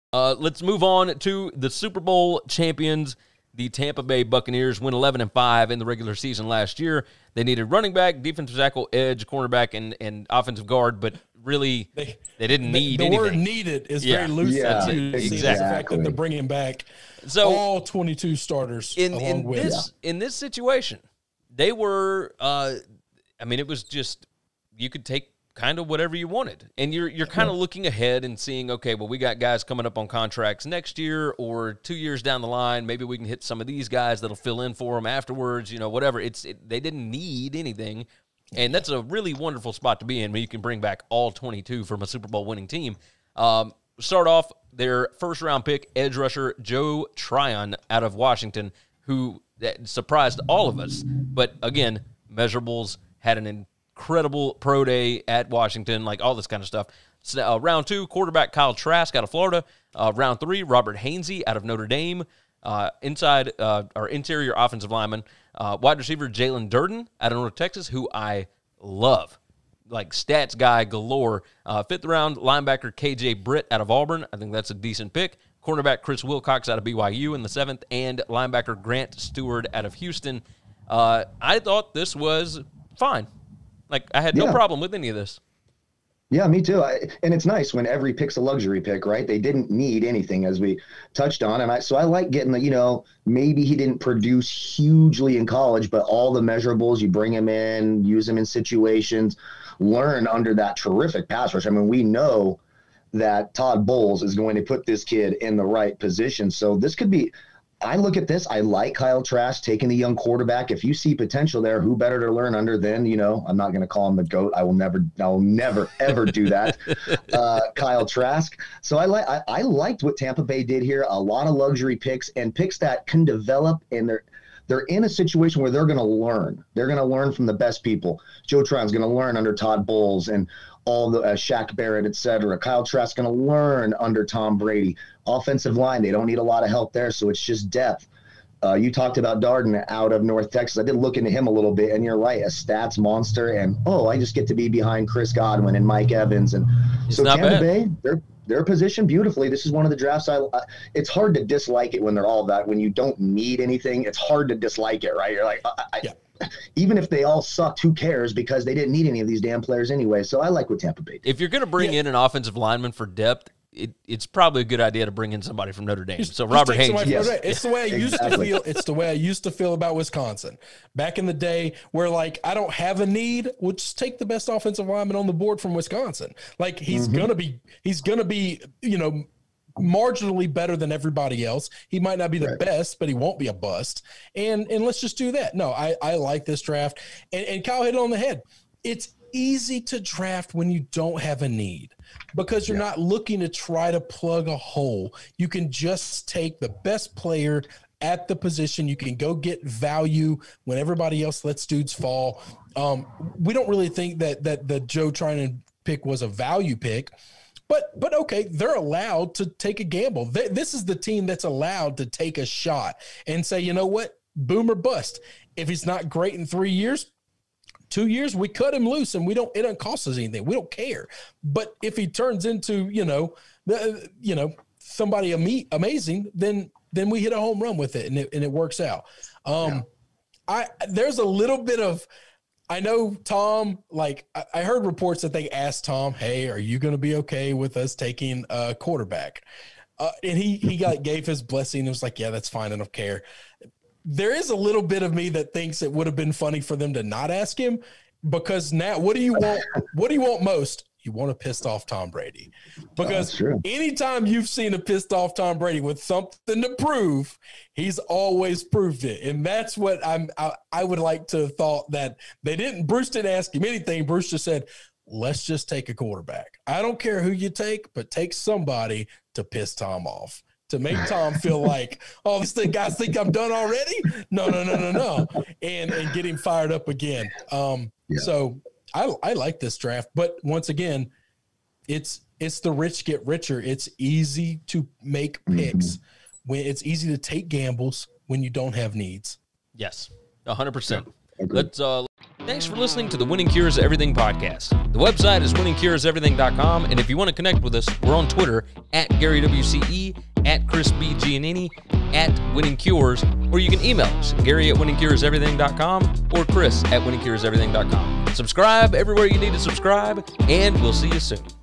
Let's move on to the Super Bowl champions. The Tampa Bay Buccaneers went 11-5 in the regular season last year. They needed running back, defensive tackle, edge, cornerback, and offensive guard, but really they didn't need anything. The word needed is very loose. Yeah, exactly. The fact that they're bringing back all 22 starters. In this situation, they were, it was just, you could take kind of whatever you wanted. And you're kind of looking ahead and seeing, okay, well, we got guys coming up on contracts next year or 2 years down the line. Maybe we can hit some of these guys that'll fill in for them afterwards, whatever. They didn't need anything. And that's a really wonderful spot to be in when you can bring back all 22 from a Super Bowl winning team. Start off their first-round pick, edge rusher Joe Tryon out of Washington, who surprised all of us. But, again, measurables, had an incredible pro day at Washington, like all this kind of stuff. So, round 2, quarterback Kyle Trask out of Florida. Round 3, Robert Hainsey out of Notre Dame. Interior offensive lineman, wide receiver Jalen Durden out of North Texas, who I love. Like stats guy galore. 5th round linebacker KJ Britt out of Auburn. I think that's a decent pick. Cornerback Chris Wilcox out of BYU in the 7th, and linebacker Grant Stewart out of Houston. I thought this was fine. Like, I had no problem with any of this. Yeah, me too. And it's nice when every pick's a luxury pick, right? They didn't need anything, as we touched on. And I like getting the, maybe he didn't produce hugely in college, but all the measurables, you bring him in, use him in situations, learn under that terrific pass rush. I mean, we know that Todd Bowles is going to put this kid in the right position. So this could be, I look at this, I like Kyle Trask taking the young quarterback. If you see potential there, who better to learn under than, I'm not going to call him the GOAT. I will never, ever do that. Kyle Trask. So I liked what Tampa Bay did here. A lot of luxury picks and picks that can develop, and they're in a situation where they're going to learn. They're going to learn from the best people. Joe Tryon's going to learn under Todd Bowles and all the Shaq Barrett, et cetera. Kyle Trask going to learn under Tom Brady. Offensive line, they don't need a lot of help there, so it's just depth. You talked about Darden out of North Texas. I did look into him a little bit, and you're right, a stats monster. And, I just get to be behind Chris Godwin and Mike Evans. And so Tampa Bay, they're positioned beautifully. This is one of the drafts it's hard to dislike it when they're all that. When you don't need anything, it's hard to dislike it, right? You're like, even if they all sucked, who cares? Because they didn't need any of these damn players anyway. So I like what Tampa Bay did. If you're going to bring in an offensive lineman for depth, it's probably a good idea to bring in somebody from Notre Dame. So Robert Haynes. It's the way I used to feel. It's the way I used to feel about Wisconsin back in the day, where I don't have a need. We'll just take the best offensive lineman on the board from Wisconsin. Like he's gonna be marginally better than everybody else. He might not be the best, but he won't be a bust. And let's just do that. No, I like this draft. And Kyle hit it on the head. It's easy to draft when you don't have a need, because you're not looking to try to plug a hole. You can just take the best player at the position. You can go get value when everybody else lets dudes fall. We don't really think that the Joe Tryon pick was a value pick. But okay, they're allowed to take a gamble. This is the team that's allowed to take a shot and say, you know what, boom or bust. If he's not great in 3 years, 2 years, we cut him loose, and it doesn't cost us anything. We don't care. But if he turns into somebody amazing, then we hit a home run with it, and it works out. There's a little bit of. I know Tom, I heard reports that they asked Tom, hey, are you going to be okay with us taking a quarterback? And he gave his blessing and was like, yeah, that's fine. I don't care. There is a little bit of me that thinks it would have been funny for them to not ask him, because now what do you want? What do you want most? You want a pissed off Tom Brady, because anytime you've seen a pissed off Tom Brady with something to prove, he's always proved it. And that's what I would like to have thought, that Bruce didn't ask him anything. Bruce just said, let's just take a quarterback. I don't care who you take, but take somebody to piss Tom off, to make Tom feel like, oh, these guys think I'm done already? No. And get him fired up again. So I like this draft, but once again, it's the rich get richer. It's easy to make picks when it's easy to take gambles when you don't have needs. Yes, 100%. Let's Thanks for listening to the Winning Cures Everything podcast. The website is winningcureseverything.com, and if you want to connect with us, we're on Twitter at GaryWCE, at Chris B. Giannini, at Winning Cures, or you can email us, Gary at winningcureseverything.com or Chris at winningcureseverything.com. Subscribe everywhere you need to subscribe, and we'll see you soon.